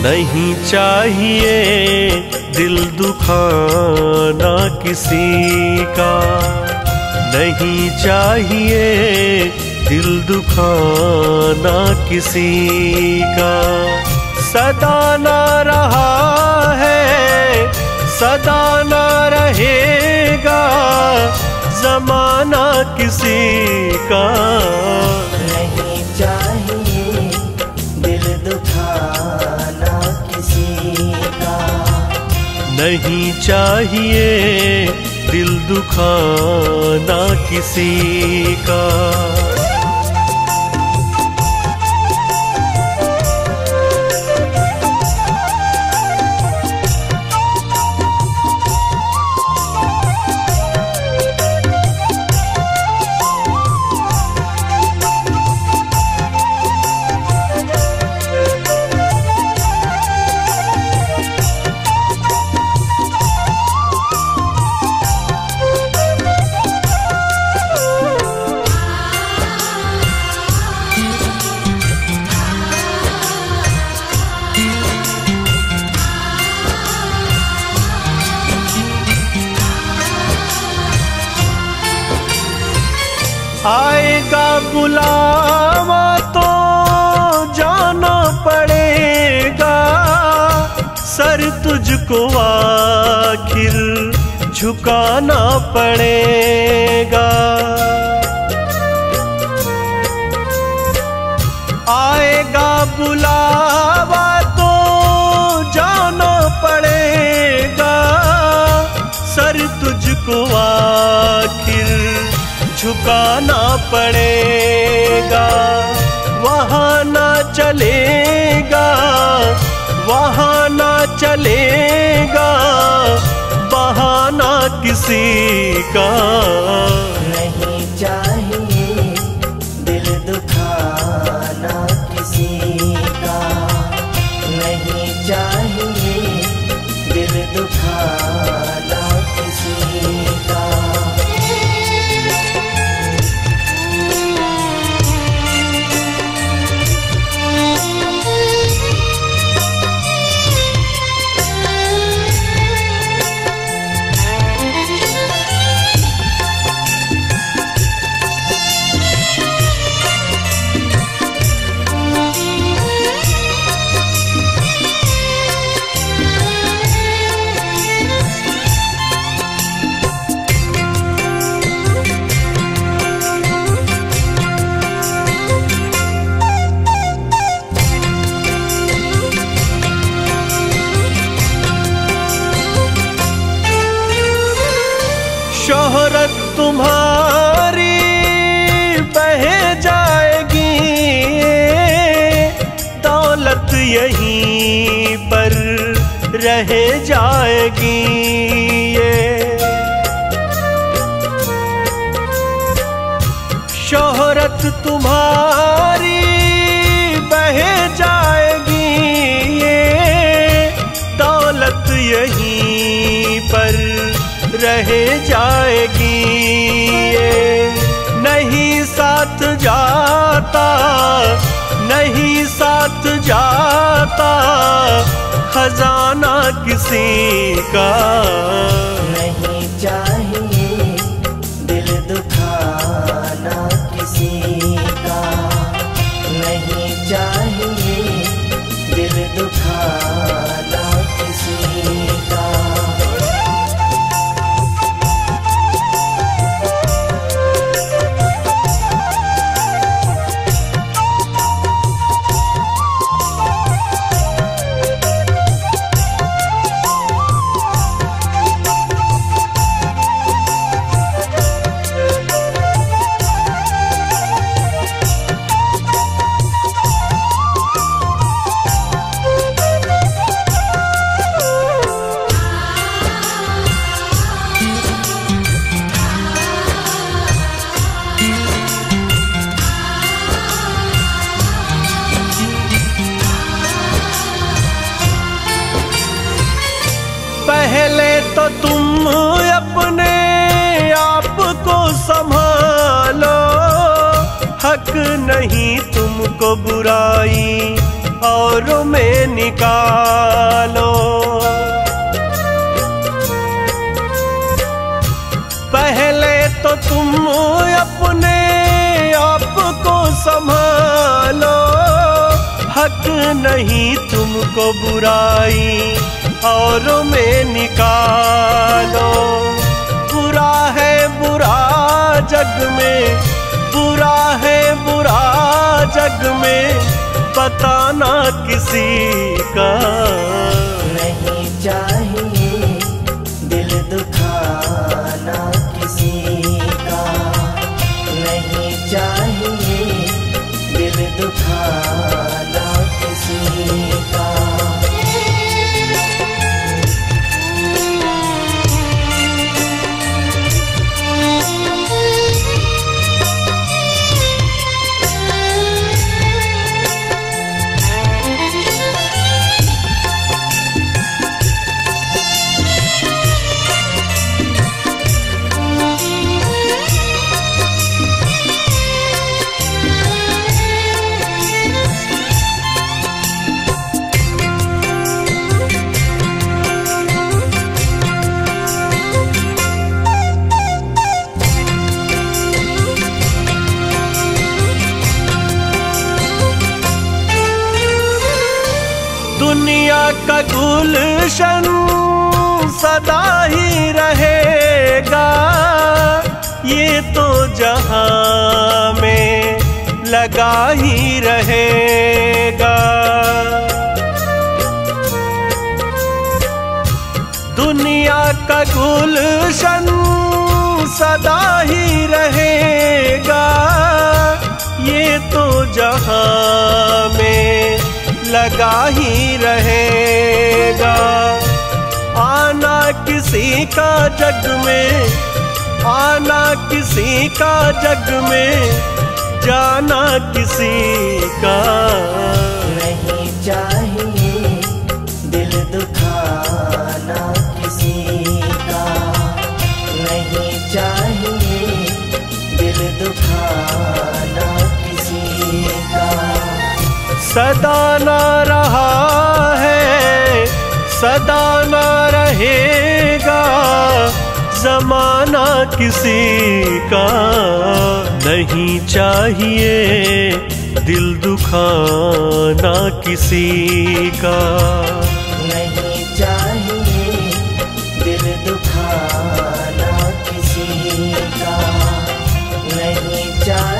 नहीं चाहिए दिल दुखाना किसी का, नहीं चाहिए दिल दुखाना किसी का। सदा ना रहा है, सदा ना रहेगा ज़माना किसी का। नहीं चाहिए दिल दुखाना किसी का, नहीं चाहिए दिल दुखाना किसी का। आएगा बुलावा तो जाना पड़ेगा, सर तुझको आखिर झुकाना पड़ेगा। आएगा बुलावा तो जाना पड़ेगा, सर तुझको आखिर झुकाना पड़ेगा। वहाँ ना चलेगा, वहाँ ना चलेगा बहाना किसी का। नहीं चाहिए दिल दुखाना किसी का, नहीं चाहिए दिल दुखाना किसी का। शोहरत तुम्हारी बह जाएगी, दौलत यहीं पर रह जाएगी। ये शोहरत तुम्हारी बह जाएगी, ये दौलत यहीं पर रह जाएगी। ये नहीं साथ जाता, नहीं साथ जाता खजाना किसी का। नहीं चाहिए दिल दुखाना किसी का, नहीं चाहिए दिल दुखाना किसी का। पहले तो तुम अपने आप को संभालो, हक नहीं तुमको बुराई औरों में निकालो। पहले तो तुम अपने आप को संभालो, हक नहीं तुमको बुराई औरों में निकालो। बुरा है बुरा जग में, बुरा है बुरा जग में, बताना किसी का नहीं चाहिए दिल दुखाना किसी का, नहीं चाहिए दिल दुखाना किसी का। दुनिया का गुलशन सदा ही रहेगा, ये तो जहां में लगा ही रहेगा। दुनिया का गुलशन सदा ही रहेगा, ये तो जहां में लगा ही रहेगा। आना किसी का जग में, आना किसी का जग में, जाना किसी का। नहीं चाहिए दिल दुखाना किसी का, नहीं चाहिए दिल दुखाना किसी का। सदा ना रहा है, सदा ना रहेगा, जमाना किसी का। नहीं चाहिए दिल दुखाना किसी का, नहीं चाहिए दिल दुखाना किसी का, नहीं चाहिए